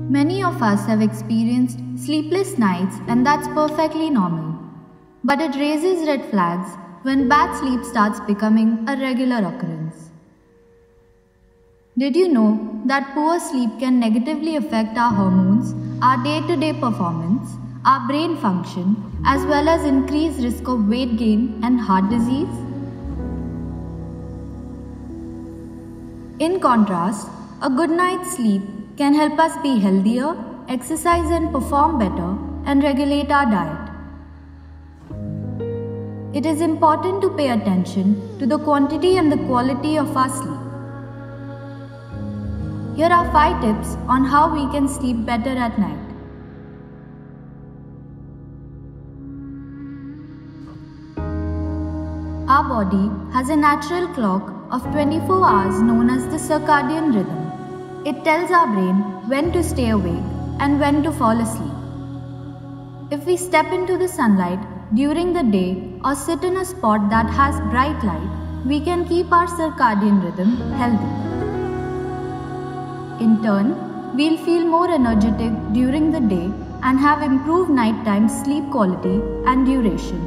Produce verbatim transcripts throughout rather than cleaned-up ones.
Many of us have experienced sleepless nights, and that's perfectly normal. But it raises red flags when bad sleep starts becoming a regular occurrence. Did you know that poor sleep can negatively affect our hormones, our day-to-day performance, our brain function, as well as increase risk of weight gain and heart disease? In contrast, a good night's sleep can help us be healthier, exercise and perform better, and regulate our diet. It is important to pay attention to the quantity and the quality of our sleep. Here are five tips on how we can sleep better at night. Our body has a natural clock of twenty-four hours known as the circadian rhythm. It tells our brain when to stay awake and when to fall asleep. If we step into the sunlight during the day or sit in a spot that has bright light, we can keep our circadian rhythm healthy. In turn, we'll feel more energetic during the day and have improved nighttime sleep quality and duration.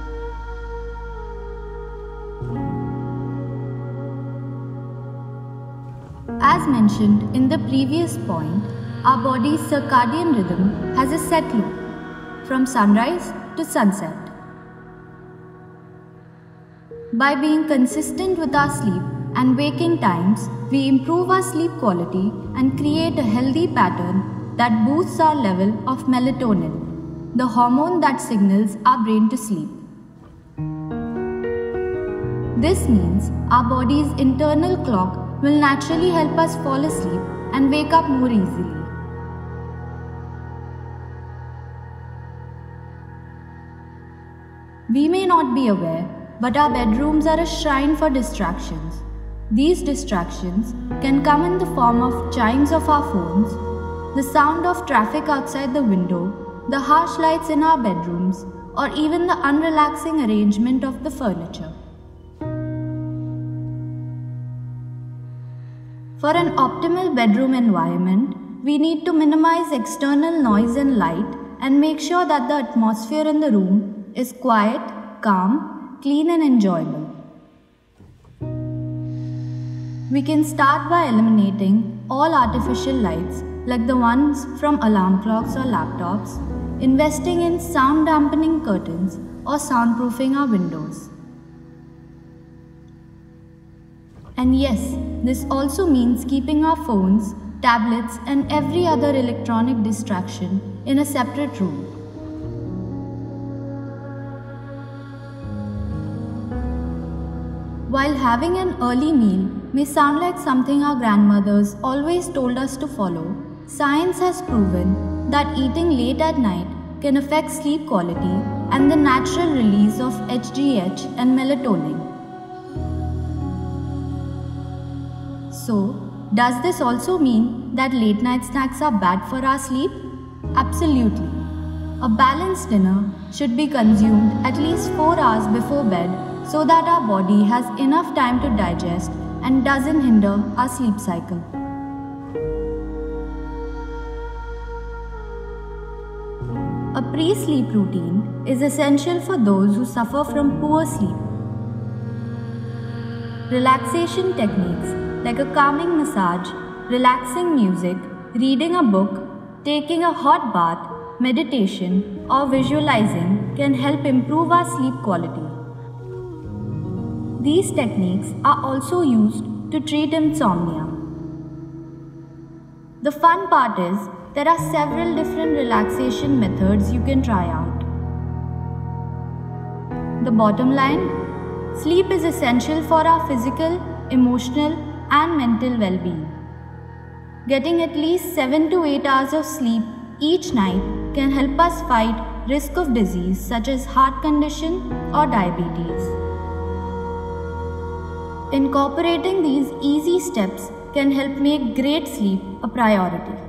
As mentioned in the previous point, our body's circadian rhythm has a set loop from sunrise to sunset. By being consistent with our sleep and waking times, we improve our sleep quality and create a healthy pattern that boosts our level of melatonin, the hormone that signals our brain to sleep. This means our body's internal clock will naturally help us fall asleep and wake up more easily. We may not be aware, but our bedrooms are a shrine for distractions. These distractions can come in the form of chimes of our phones, the sound of traffic outside the window, the harsh lights in our bedrooms, or even the unrelaxing arrangement of the furniture. For an optimal bedroom environment, we need to minimize external noise and light and make sure that the atmosphere in the room is quiet, calm, clean and enjoyable. We can start by eliminating all artificial lights like the ones from alarm clocks or laptops, investing in sound dampening curtains or soundproofing our windows. And yes, this also means keeping our phones, tablets and every other electronic distraction in a separate room. While having an early meal may sound like something our grandmothers always told us to follow, science has proven that eating late at night can affect sleep quality and the natural release of H G H and melatonin. So, does this also mean that late night snacks are bad for our sleep? Absolutely. A balanced dinner should be consumed at least four hours before bed so that our body has enough time to digest and doesn't hinder our sleep cycle. A pre-sleep routine is essential for those who suffer from poor sleep. Relaxation techniques like a calming massage, relaxing music, reading a book, taking a hot bath, meditation, or visualizing can help improve our sleep quality. These techniques are also used to treat insomnia. The fun part is there are several different relaxation methods you can try out. The bottom line, sleep is essential for our physical, emotional, and mental well-being. Getting at least seven to eight hours of sleep each night can help us fight risk of disease such as heart condition or diabetes. Incorporating these easy steps can help make great sleep a priority.